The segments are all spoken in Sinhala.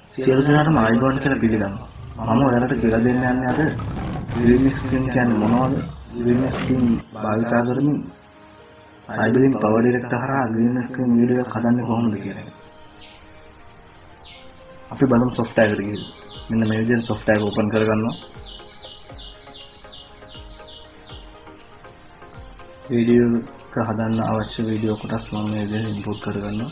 සියලු දෙනාටම ආයුබෝවන් කියලා පිළිගන්නවා. මම ඔයාලට කියලා දෙන්න යන්නේ අද greenscreen කියන්නේ මොනවද? greenscreen භාවිතා කරමින් cyberlink powerdirector හරහා greenscreen වීඩියෝ එකක් හදන්නේ කොහොමද කියන එක. අපි බලමු software එකට ගිහින්. මෙන්න මේ විදිහට software එක open කරගන්නවා. වීඩියෝ එක හදන්න අවශ්‍ය වීඩියෝ කොටස් මම මේ විදිහට import කරගන්නවා.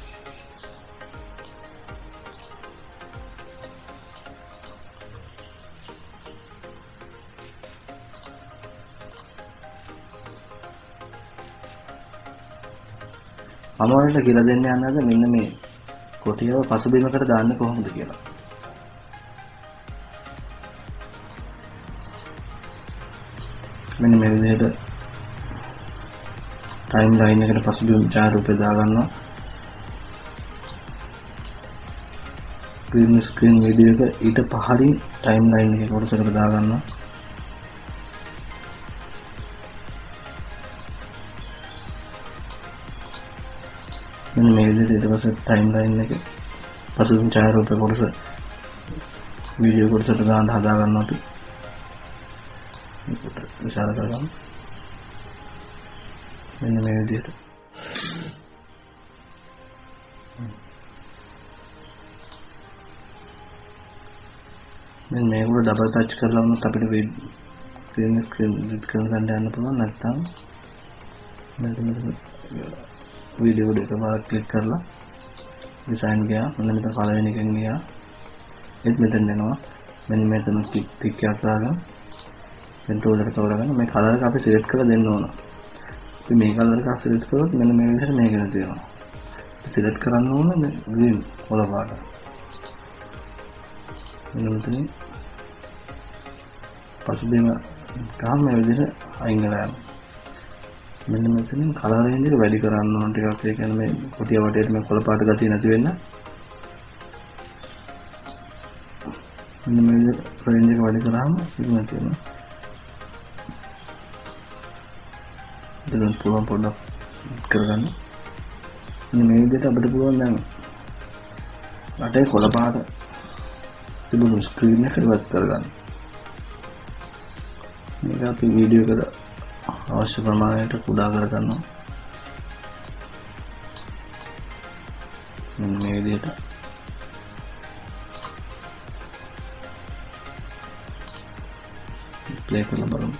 මම ඔයාලට කියලා දෙන්න යන්නේ අද මෙන්න මේ කොටියව පසුබිමකට දාන්න කොහොමද කියලා. මෙන්න මේ විදිහට ටයිම්ලයින් එකට පසුබිම ඡායාරූපය දාගන්නවා. green screen වීඩියෝ එක ඊට පහළින් ටයිම්ලයින් එකේ කොටසකට දාගන්නවා. මෙන්න මේ විදිහට ඊට පස්සේ ටයිම්ලයින් එකේ පසුබිම් ඡායාරූපය කොටස වීඩියෝ කොටසට දාන්න හදා ගන්නවා අපි. මේකට විශාල කරගමු. මෙන්න මේ විදිහට. මෙන්න මේක උඩ ඩබල් ටච් කරලා වුණොත් අපිට green screen edit කරන්න යන්න පුළුවන්. නැත්නම් මෙතන වීඩියෝ එක පාරක් ක්ලික් කරලා ඩිසයින් ගියා. මෙන්න මෙතන පළවෙනි එකෙන් ගියා. ඒත් මෙතන දෙනවා. මෙන්න මෙතන ටික් එකක් දාගන්න. කන්ට්‍රෝල් එකට තෝරාගන්න. මේ කලර් එක අපි සිලෙක්ට් කරලා දෙන්න ඕන. අපි මේ කලර් එක සිලෙක්ට් කරොත් මෙන්න මේ විදිහට මේකෙන් තියෙනවා. සිලෙක්ට් කරන්න ඕන මේ green කොළ පාට. මෙන්න මෙතන පසුබිම ගාම මේ විදිහට අයින් කරලා යනවා. මෙන්න මෙතනින් කලර් රේන්ජ් එක වැඩි කරන්න ඕන ටිකක්. ඒ කියන්නේ මේ කොටිය වටේට මේ කොළ පාට ගතිය නැති වෙන්න. මෙන්න මේ විදිහට රේන්ජ් එක වැඩි කරාම ඉක්මනට තියෙනවා. දැන් පුළුවන් පොඩ්ඩක් කරගන්න. මෙන්න මේ විදිහට අපිට පුළුවන් දැන් රටේ කොළ පාට තිබුණු ස්ක්‍රීන් එක ඉවත් කරගන්න. මේක අපි වීඩියෝ එකට අවශ්‍ය ප්‍රමාණයට කුඩා කරගන්නවා. මෙන්න මේ විදිහට ප්ලේ කරලා බලමු.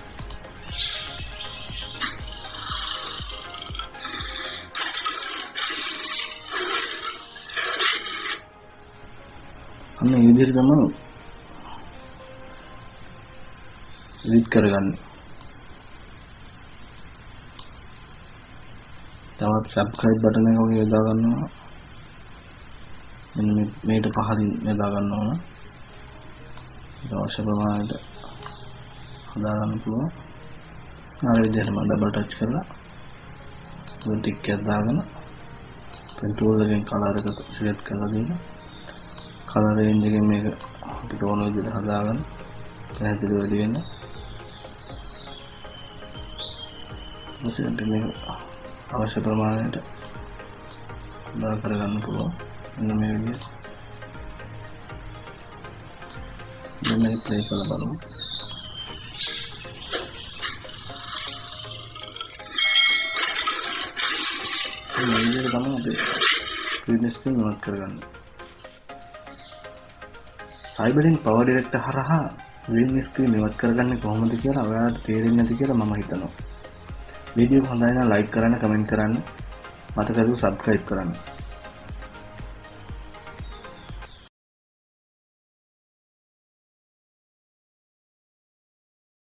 අන්න මේ විදිහට තමයි එඩිට් කරගන්නේ. තවත් subscribe button එක ඔය යොදා ගන්නවා. මෙන්න මේකට පහලින් යොදා ගන්න ඕන. ඒක අවශ්‍ය ප්‍රමාණයට හදා ගන්න පුළුවන්. අර විදිහටම ඩබල් ටච් කරලා ටික් එකක් දාගෙන කන්ට්‍රෝල් එකෙන් කලර් එක සිලෙක්ට් කරලා දෙන්න. කලර් රේන්ජ් එකෙන් මේක අපිට ඕන විදිහට හදාගන්න. පැහැදිලි වෙලි වෙන්න. මොකද මේක අවශ්‍ය ප්‍රමාණයට දා කරගන්න පුළුවන්. මෙන්න මේ විදිහට. මෙන්න මේ ප්ලේ කරලා බලමු. මේ විදිහට තමයි අපි greenscreen නෝට් කරගන්නේ. cyberlink powerdirector හරහා greenscreen ඉවත් කරගන්නේ කොහොමද කියලා ඔයාලට තේරෙන්නේ නැති කියලා මම හිතනවා. වීඩියෝ එක හොඳයි නම් ලයික් කරන්න, කමෙන්ට් කරන්න, මතක තබා subscribe කරන්න.